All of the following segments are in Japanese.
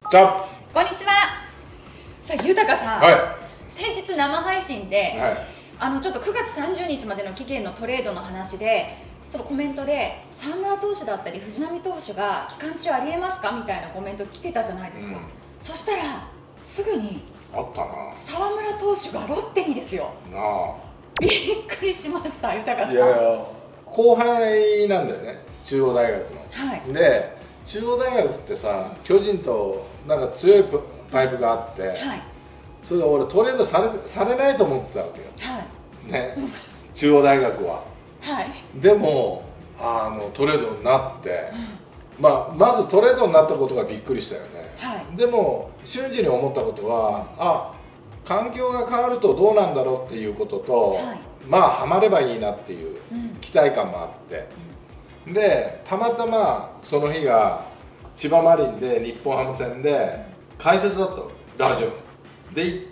じゃこんにちは。さあ、豊さん、 はい、 先日生配信で、 はい、 ちょっと9月30日までの期限のトレードの話で、そのコメントで沢村投手だったり藤浪投手が期間中ありえますかみたいなコメント来てたじゃないですか。そしたらすぐにあったな。 沢村投手がロッテにですよ。 なあ。 びっくりしました、豊さん。 いやいや、後輩なんだよね、中央大学の。 はい。 で、中央大学ってさ、巨人となんか強いパイプがあって、 はい。 それで俺トレードされないと思ってたわけよ。 はい。 ね、中央大学は。 はい。 でもトレードになって、まずトレードになったことがびっくりしたよね。 はい。 でも瞬時に思ったことは、環境が変わるとどうなんだろうっていうことと、 はい、 ハマればいいなっていう期待感もあって、でたまたまその日が千葉マリンで日本ハム戦で解説だったダージョンで行って、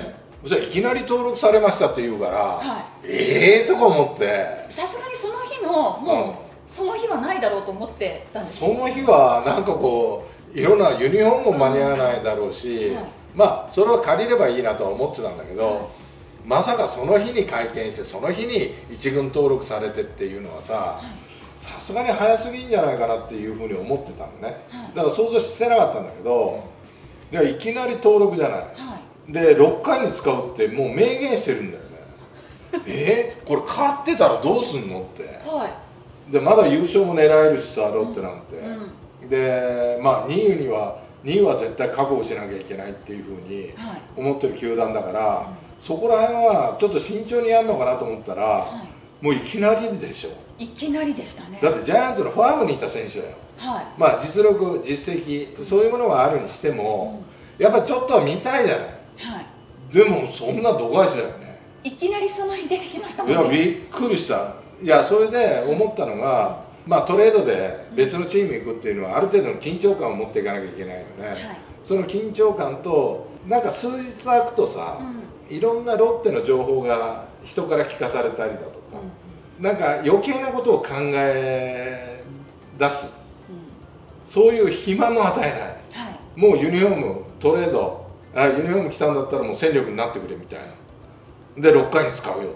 そしたらいきなり登録されましたって言うから、 はい、 とか思って、 さすがにその日のもう、その日はないだろうと思ってたんです。 その日はなんかこういろんなユニフォームも間に合わないだろうし、それは借りればいいなとは思ってたんだけど、まさかその日に会見してその日に一軍登録されてっていうのはさすがに早すぎんじゃないかなっていうふうに思ってたのね、だから想像してなかったんだけど、でいきなり登録じゃない、で6回に使うってもう明言してるんだよねこれ勝ってたらどうすんのって、でまだ優勝も狙えるしさロッテなんて、で2位は絶対確保しなきゃいけないっていうふうに思ってる球団だから、そこら辺はちょっと慎重にやるのかなと思ったら、もういきなりでしょ。 いきなりでしたね。 だってジャイアンツのファームにいた選手だよ、実力実績そういうものがあるにしても、やっぱちょっとは見たいじゃない、でもそんな度外視だよね。 いきなりその日出てきましたもんね。 いやびっくりした。いやそれで思ったのが、トレードで別のチーム行くっていうのはある程度の緊張感を持っていかなきゃいけないよね、その緊張感となんか数日空くとさ、いろんなロッテの情報が人から聞かされたりだとか、なんか余計なことを考え出す、そういう暇も与えない、もうユニフォームトレードユニフォーム来たんだったらもう戦力になってくれみたいなで6回に使うよって、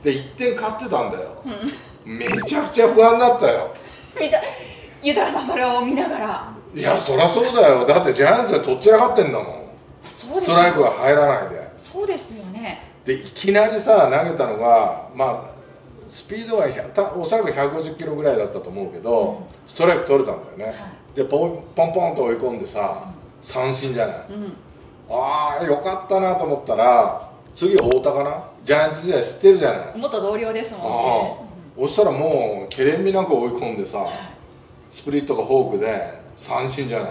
で1点勝ってたんだよ、めちゃくちゃ不安だったよ。 豊さんそれを見ながら。 いやそりゃそうだよ、だってジャイアンツはとっちらかってんだもん、ストライクが入らないで。 そうですよね。 でいきなりさ投げたのがスピードはおそらく150キロぐらいだったと思うけど、ストライク取れたんだよね、でポンポンと追い込んでさ、三振じゃない、よかったなと思ったら次太田かな、ジャイアンツ時代知ってるじゃない、 元同僚ですもんね。 そしたらもうけれんみなく追い込んでさ、スプリットかフォークで三振じゃない、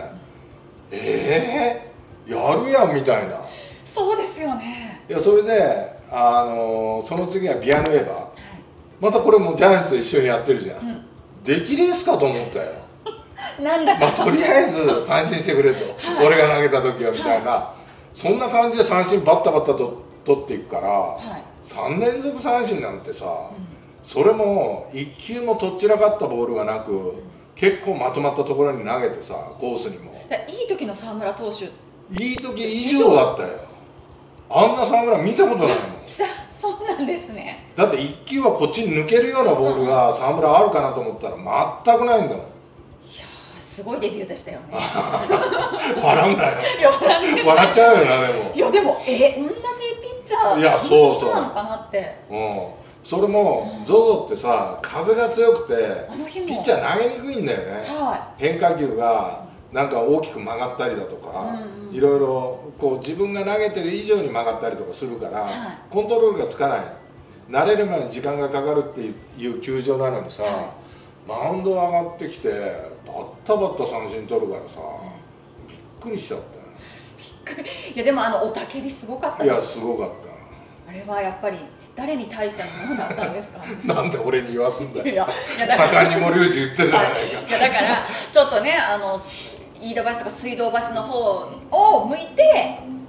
やるやんみたいな。 そうですよね。 いやそれでその次はビアヌエバー、またこれもジャイアンツと一緒にやってるじゃん、できれんすかと思ったよなんだかとりあえず三振してくれと、俺が投げた時はみたいな、そんな感じで三振バッタバッタと取っていくから、3連続三振なんてさ、それも1球もとっちらかったボールがなく、結構まとまったところに投げてさ、コースにもいい時の沢村投手、 いい時以上だったよ。あんな沢村見たことないもんそうなんですね。 だって1球はこっちに抜けるようなボールが沢村あるかなと思ったら全くないんだもん。 すごいデビューでしたよね。 笑うんだよ。笑っちゃうよな。でもいやでも同じピッチャー、 いやそうなのかなって。 それも ZOZO ってさ、風が強くてピッチャー投げにくいんだよね。変化球がなんか大きく曲がったりだとか、いろいろこう自分が投げてる以上に曲がったりとかするから、コントロールがつかない、慣れるまでに時間がかかるっていう球場なのにさ、マウンド上がってきてバッタバッタ三振取るからさ、びっくりしちゃったよ。 いやでも雄たけびすごかったです。 いやすごかった。 あれはやっぱり誰に対してのものだったんですか。 なんで俺に言わすんだよ。盛んに森内言ってるじゃないか。 いやだからちょっとね飯田橋とか水道橋の方を向いて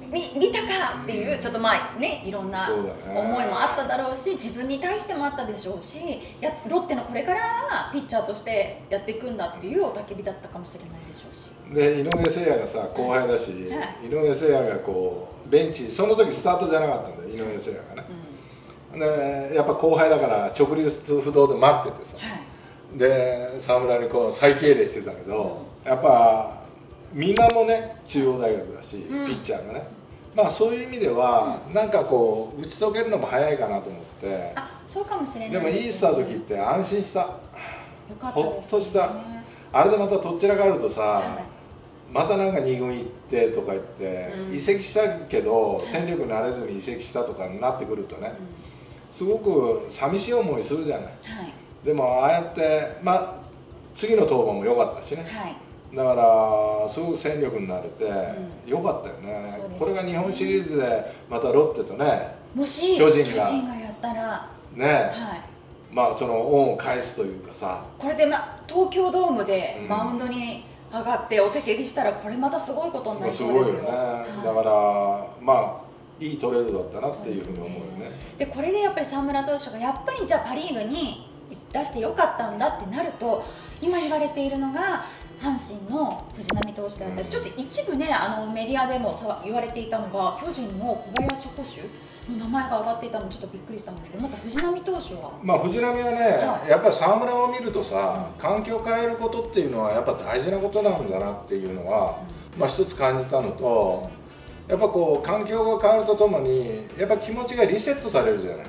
見たかっていう、ちょっとまあね、いろんな思いもあっただろうし、自分に対してもあったでしょうし、ロッテのこれからピッチャーとしてやっていくんだっていう雄たけびだったかもしれないでしょうし。 で井上誠也がさ後輩だし、井上誠也がこうベンチ、その時スタートじゃなかったんだよ、井上誠也がね。でやっぱ後輩だから直立不動で待っててさ、で沢村にこう再敬礼してたけど、やっぱみんなもね中央大学だし、ピッチャーがね、まあそういう意味では、なんかこう打ち解けるのも早いかなと思って。 そうかもしれないでもいいスタート切って安心した、ほっとした。あれでまたとっちらかるとさ、またなんか2軍行ってとか言って、移籍したけど戦力になれずに移籍したとかになってくるとね、すごく寂しい思いするじゃない。でもああやってまあ次の登板も良かったしね、だからすごく戦力になれて良かったよね。これが日本シリーズでまたロッテとね、 もし巨人がやったらね、まあその恩を返すというかさ、 これで東京ドームでマウンドに上がってお手蹴りしたら、これまたすごいことになりそうですよ。 すごいよね。だからまあいいトレードだったなっていうふうに思うよね。 でこれでやっぱり沢村投手がやっぱりじゃあパ・リーグに出してよかったんだってなると、今言われているのが阪神の藤浪投手であったり、ちょっと一部ねメディアでも言われていたのが、巨人の小林捕手の名前が挙がっていたのちょっとびっくりしたんですけど、まず藤浪投手はまあ藤浪はね、やっぱり沢村を見るとさ、環境を変えることっていうのはやっぱ大事なことなんだなっていうのは、まあ一つ感じたのと、やっぱこう環境が変わるとともにやっぱ気持ちがリセットされるじゃない。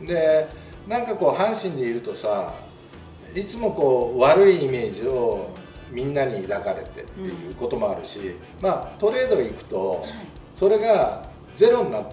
でなんかこう阪神でいるとさ、いつもこう悪いイメージをみんなに抱かれてっていうこともあるし、まあトレード行くとそれがゼロになって、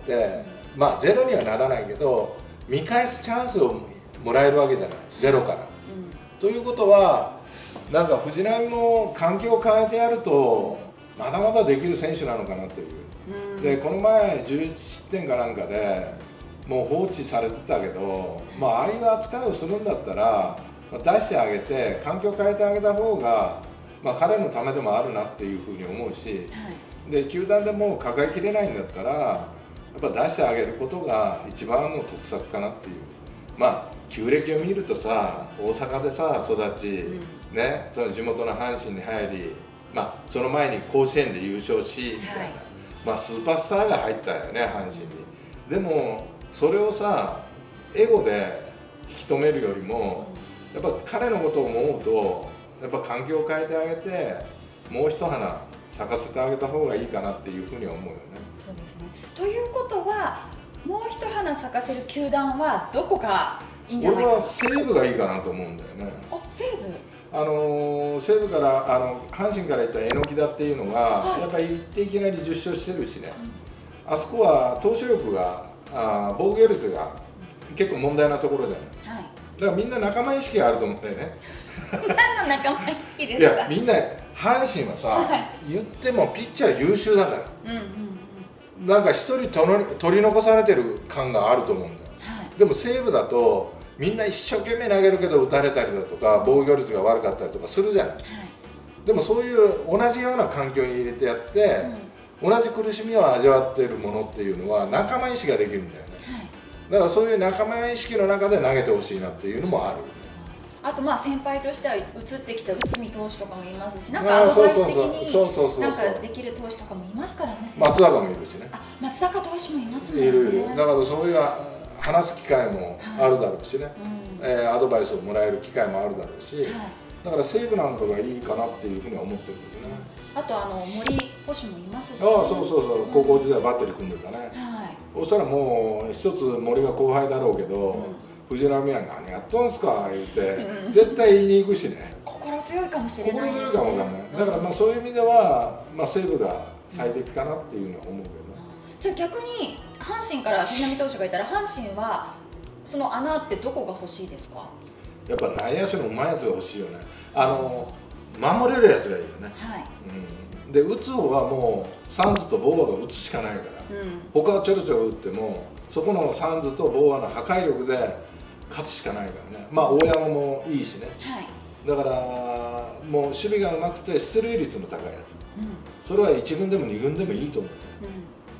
まあゼロにはならないけど見返すチャンスをもらえるわけじゃない、ゼロから。ということはなんか藤浪も環境を変えてやるとまだまだできる選手なのかなという。でこの前11失点かなんかでもう放置されてたけど、まあああいう扱いをするんだったら出してあげて環境を変えてあげた方が、まあ、彼のためでもあるなっていうふうに思うし、で球団でもう抱えきれないんだったらやっぱ出してあげることが一番の得策かなっていう。まあ旧暦を見るとさ、大阪でさ育ち、ね、その地元の阪神に入り、まあその前に甲子園で優勝しみたいな、まあスーパースターが入ったよね阪神に。でもそれをさエゴで引き止めるよりも、やっぱ彼のことを思うとやっぱ環境を変えてあげてもう一花咲かせてあげた方がいいかなっていうふうには思うよね。 そうですね。ということはもう一花咲かせる球団はどこがいいんじゃないか。 俺は西武がいいかなと思うんだよね。 西武。 西武から阪神から行った榎木田っていうのが、やっぱり行っていきなり10勝してるしね、あそこは投手力が防御率が結構問題なところじゃない。だからみんな仲間意識があると思うんだよね。 何の仲間意識ですか。 いやみんな阪神はさ、言ってもピッチャー優秀だから、なんか一人取り残されてる感があると思うんだよ。でも西武だとみんな一生懸命投げるけど打たれたりだとか防御率が悪かったりとかするじゃない。でもそういう同じような環境に入れてやって、同じ苦しみを味わっているものっていうのは仲間意識ができるんだよね。だからそういう仲間意識の中で投げてほしいなっていうのもある。 あとまあ先輩としては移ってきた内海投手とかもいますし、なんかアドバイス的になんかできる投手とかもいますからね。 松坂もいるしね。 松坂投手もいますもんね。 いる。だからそういう話す機会もあるだろうしね、アドバイスをもらえる機会もあるだろうし、だから西武なんかがいいかなっていうふうには思ってるけどね。 あと森捕手もいますし、ね、 そう高校時代バッテリー組んでたね。そしたらもう一つ森が後輩だろうけど、藤浪は何やっとんすか言って絶対言いに行くしね。 心強いかもしれないですね。 心強いかもわかんない。だからまあそういう意味では、まあ、西武が最適かなっていうのは思うけどね。 じゃあ逆に阪神から藤浪投手がいたら、阪神はその穴ってどこが欲しいですか。 やっぱ内野手のうまいやつが欲しいよね。守れるやつがいいよね。で打つ方はもうサンズとボーアが打つしかないから、他はちょろちょろ打ってもそこのサンズとボーアの破壊力で勝つしかないからね。まあ大山もいいしね、だからもう守備がうまくて出塁率も高いやつ、それは1軍でも2軍でもいいと思う。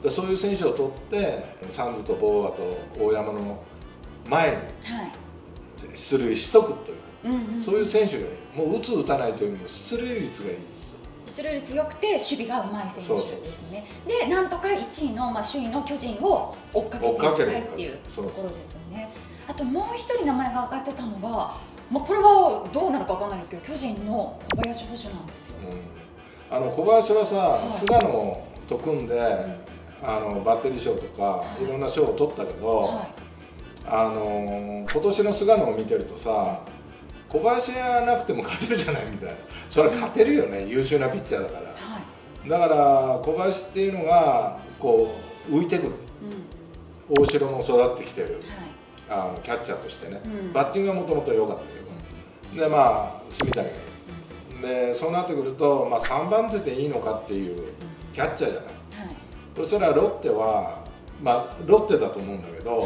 でそういう選手を取ってサンズとボーアと大山の前に出塁しとくという、そういう選手がもう打つ打たないというよりも出塁率がいいんですよ。 出塁率良くて守備がうまい選手ですね。でなんとか1位の、首位の巨人を追っかけていきたいっていうところですよね。あともう一人名前が挙がってたのが、これはどうなるか分かんないですけど、巨人の小林捕手なんですよ。 小林はさ、菅野と組んで、バッテリー賞とかいろんな賞を取ったけど、今年の菅野を見てるとさ、小林がなくても勝てるじゃないみたいな。それは勝てるよね、優秀なピッチャーだから、だから小林っていうのがこう浮いてくる、大城も育ってきてる、キャッチャーとしてね、バッティングはもともと良かったけど、で住谷がいい、でそうなってくると、3番手でいいのかっていうキャッチャーじゃない、そしたらロッテは、ロッテだと思うんだけど、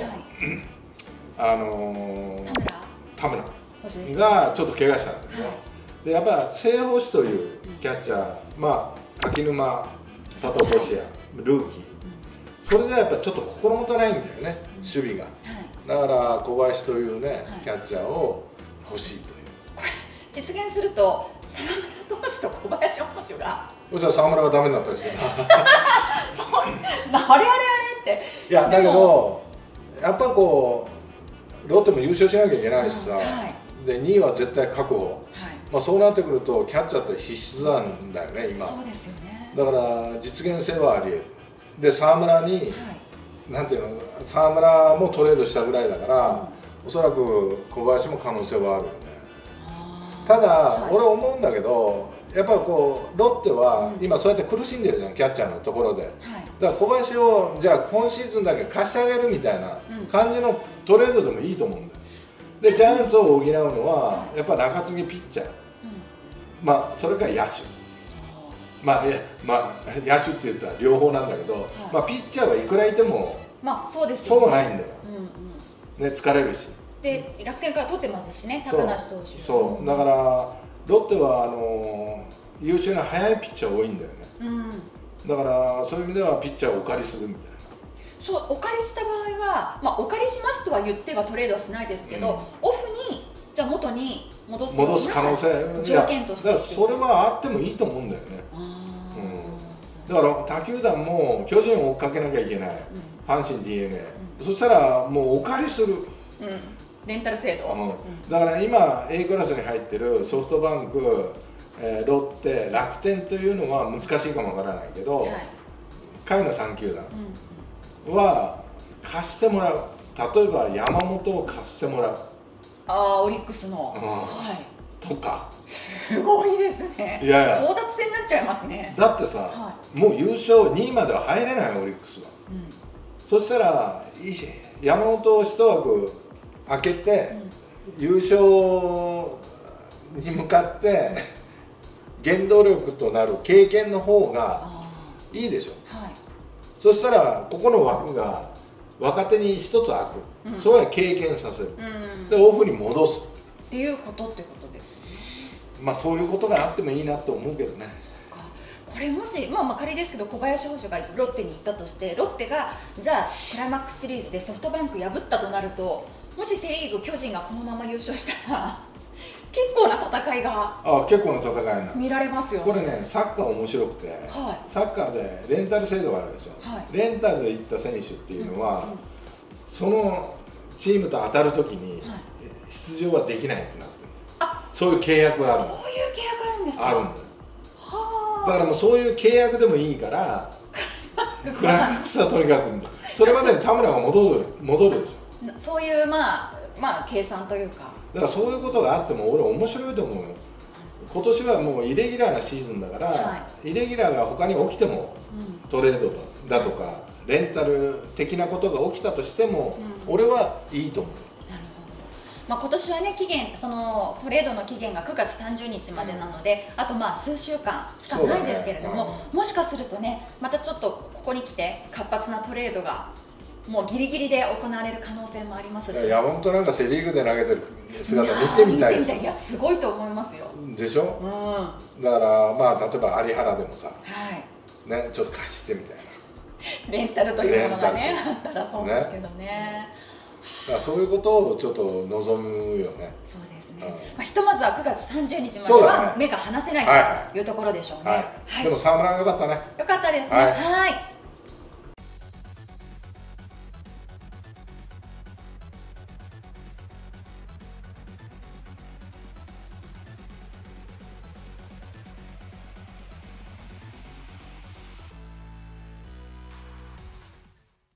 田村がちょっと怪我したんだけど、でやっぱ正捕手というキャッチャー、柿沼、佐藤俊哉、ルーキー、それじゃやっぱちょっと心もとないんだよね、守備が。だから小林というね、キャッチャーを欲しいという。 これ実現すると沢村投手と小林捕手が、 そしたら沢村がダメになったりしてあれって。 いやだけどやっぱこうロッテも優勝しなきゃいけないしさ、で2位は絶対確保、そうなってくるとキャッチャーって必須なんだよね今。 そうですよね。 だから実現性はあり得る。で沢村に、なんていうの、沢村もトレードしたぐらいだから、おそらく小林も可能性はあるよね。ただ、俺思うんだけど、やっぱこうロッテは今そうやって苦しんでるじゃん、キャッチャーのところで。だから小林をじゃあ今シーズンだけ貸してあげるみたいな感じのトレードでもいいと思うんだよ。でジャイアンツを補うのはやっぱ中継ぎピッチャー、それから野手、野手って言ったら両方なんだけど、ピッチャーはいくらいてもそうないんだよ、疲れるし。 で楽天から取ってますしね、高梨投手。 そうだからロッテは優秀な速いピッチャー多いんだよね、だからそういう意味ではピッチャーをお借りするみたいな。 そう、お借りした場合は、お借りしますとは言ってはトレードはしないですけど、オフにじゃあ元に戻す可能性、 条件として、 だからそれはあってもいいと思うんだよね。だから他球団も巨人を追っかけなきゃいけない、阪神 DNA、そしたらもうお借りする、 レンタル制度、 だから今 A クラスに入ってるソフトバンク、ロッテ、楽天というのは難しいかもわからないけど、下位の3球団は貸してもらう。例えば山本を貸してもらう、 オリックスの、 とか。 すごいですね。争奪戦になっちゃいますね。 だってさ、もう優勝2位までは入れないオリックスは、そしたら山本を一枠開けて、優勝に向かって原動力となる経験の方がいいでしょ、そしたらここの枠が若手に一つ開く、それは経験させる、でオフに戻すっていうことですね。 そういうことがあってもいいなと思うけどね。 これもし、仮ですけど小林捕手がロッテに行ったとして、ロッテがじゃあクライマックスシリーズでソフトバンク破ったとなると、もしセ・リーグ巨人がこのまま優勝したら結構な戦いが見られますよね。 これね、サッカー面白くて、サッカーでレンタル制度があるでしょ、レンタルで行った選手っていうのは、そのチームと当たるときに出場はできないってなってる、そういう契約がある。 そういう契約あるんですか。 あるんだよ。だからもうそういう契約でもいいからクライマックスはとにかくそれまでに田村が戻るでしょ。 そういう計算というか、 だからそういうことがあっても俺面白いと思うよ。今年はもうイレギュラーなシーズンだから、イレギュラーが他に起きても、トレードだとかレンタル的なことが起きたとしても、俺はいいと思う。 今年はね、そのトレードの期限が9月30日までなので、あと数週間しかないですけれども、もしかするとね、またちょっとここに来て活発なトレードがもうギリギリで行われる可能性もありますし、 山本なんかセ・リーグで投げてる姿見てみたいです。 いや、すごいと思いますよ。 でしょ、だから例えば有原でもさ、ちょっと貸してみたいな。 レンタルというものがねあったらそうですけどね。 だからそういうことをちょっと望むよね。 そうですね。まあ、ひとまずは9月30日までそうだねは目が離せないというところでしょうね。 はい。でも沢村が良かったね。 よかったですね。 はいはい。